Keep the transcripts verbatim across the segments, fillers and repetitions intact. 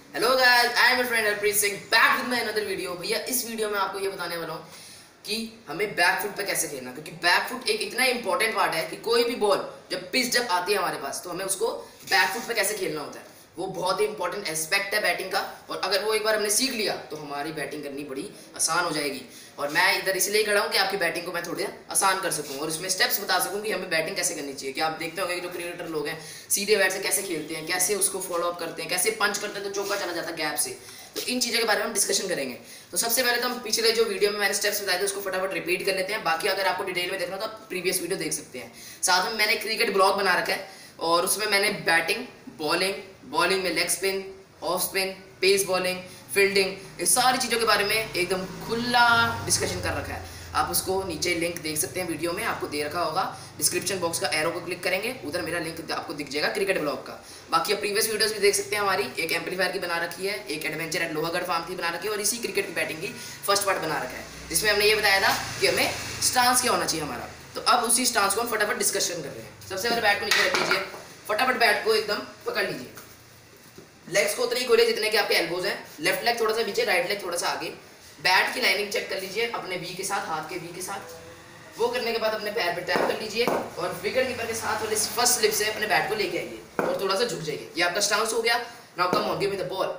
Hello guys, I am your friend Harpreet Singh back with my another video. भैया इस video में आपको ये बताने वाला हूँ कि हमें बैक फुट पे कैसे खेलना, क्योंकि बैक फुट एक इतना इंपॉर्टेंट पार्ट है कि कोई भी बॉल जब पिच जब आती है हमारे पास तो हमें उसको बैक फुट पे कैसे खेलना होता है। वो बहुत ही इंपॉर्टेंट एस्पेक्ट है बैटिंग का, और अगर वो एक बार हमने सीख लिया तो हमारी बैटिंग करनी बड़ी आसान हो जाएगी। और मैं इधर इसलिए खड़ा हूँ कि आपकी बैटिंग को मैं थोड़ा आसान कर सकूँ और उसमें स्टेप्स बता सकूँ कि हमें बैटिंग कैसे करनी चाहिए। कि आप देखते होंगे कि जो क्रिकेटर लोग हैं सीधे बैट से कैसे खेलते हैं, कैसे उसको फॉलो अप करते हैं, कैसे पंच करते हैं तो चौका चला जाता है गैप से। तो इन चीज़ों के बारे में हम डिस्कशन करेंगे। तो सबसे पहले तो हम पिछले जो वीडियो में मैंने स्टेप्स बताए थे उसको फटाफट रिपीट कर लेते हैं। बाकी अगर आपको डिटेल में देखना हो तो आप प्रीवियस वीडियो देख सकते हैं। साथ में मैंने क्रिकेट ब्लॉग बना रखा है और उसमें मैंने बैटिंग, बॉलिंग, बॉलिंग में leg spin, off spin, pace bowling, fielding, इस सारी चीज़ों के बारे में एकदम खुला डिस्कशन कर रखा है। आप उसको नीचे लिंक देख सकते हैं, वीडियो में आपको दे रखा होगा। डिस्क्रिप्शन बॉक्स का एरो को क्लिक करेंगे, उधर मेरा लिंक आपको दिख जाएगा क्रिकेट ब्लॉग का। बाकी आप प्रीवियस वीडियोस भी देख सकते हैं हमारी। एक एम्पलीफायर की बना रखी है, एक एडवेंचर एट लोहागढ़ फार्म की बना रखी है और इसी क्रिकेट की बैटिंग की फर्स्ट पार्ट बना रखा है, जिसमें हमने ये बताया था कि हमें स्टांस क्या होना चाहिए हमारा। तो अब उसी स्टांस को हम फटाफट डिस्कशन कर रहे हैं। सबसे पहले बैट को नीचे रख लीजिए, फटाफट बैट को एकदम पकड़ लीजिए। लेग्स को उतने ही खोले जितने के आपके एल्बोज हैं। लेफ्ट लेग थोड़ा सा पीछे, राइट लेग थोड़ा सा आगे। बैट की लाइनिंग चेक कर लीजिए अपने वी के साथ, हाथ के वी के साथ। वो करने के बाद अपने पैर पे टैप कर लीजिए और विकेट कीपर के साथ वाले फर्स्ट स्लिप से अपने बैट को लेके आइए और थोड़ा सा झुक जाइए। ये आपका स्टांस हो गया। Now come on, give me the ball.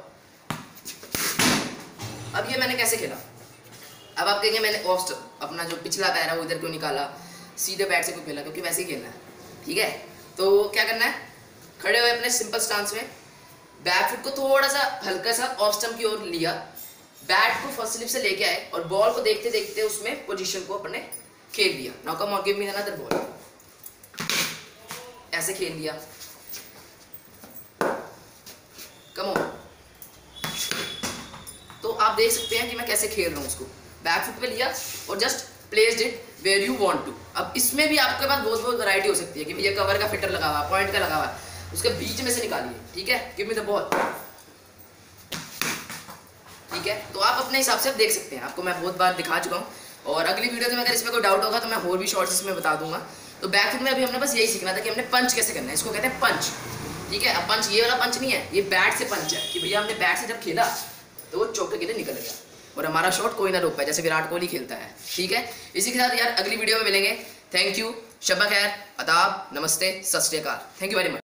अब ये मैंने कैसे खेला, अब आप कहेंगे मैंने ऑफ अपना जो पिछला पैर है वो इधर क्यों निकाला, सीधे बैट से क्यों खेला, क्योंकि वैसे ही खेलना है। ठीक है, तो क्या करना है, खड़े हुए अपने सिंपल स्टांस में, बैक फुट को थोड़ा सा हल्का सा ऑफ स्टंप की ओर लिया, बैट को फर्स्ट स्लिप से लेके आए और बॉल को देखते देखते उसमें पोजीशन को अपने खेल लिया। Now come on, give me another ball. ऐसे खेल लिया, कम ऑन। तो आप देख सकते हैं कि मैं कैसे खेल रहा हूँ उसको। बैक फुट पे लिया और just placed it where you want to. अब इसमें भी आपके पास बहुत बहुत वैरायटी हो सकती है कि भैया कवर का फिटर लगा हुआ, पॉइंट का लगा हुआ, उसके बीच में से निकालिए। ठीक है, गिव मी द बॉल। ठीक है, तो आप अपने हिसाब से देख सकते हैं, आपको मैं बहुत बार दिखा चुका हूँ और अगली वीडियो में अगर इसमें कोई डाउट होगा तो मैं और भी शॉर्ट्स इसमें बता दूंगा। तो बैक फुट में अभी हमने बस यही सीखना था कि हमने पंच कैसे करना है, इसको कहते हैं पंच। ठीक है, अब पंच ये वाला पंच नहीं है, ये बैट से पंच है कि भैया हमने बैट से जब खेला तो वो चौके के लिए निकल गया और हमारा शॉट कोई ना रोक पाए, जैसे विराट कोहली खेलता है। ठीक है, इसी के साथ यार अगली वीडियो में मिलेंगे। थैंक यू, शब्बा खैर, अदाब, नमस्ते, सत श्री अकाल। Thank you very much.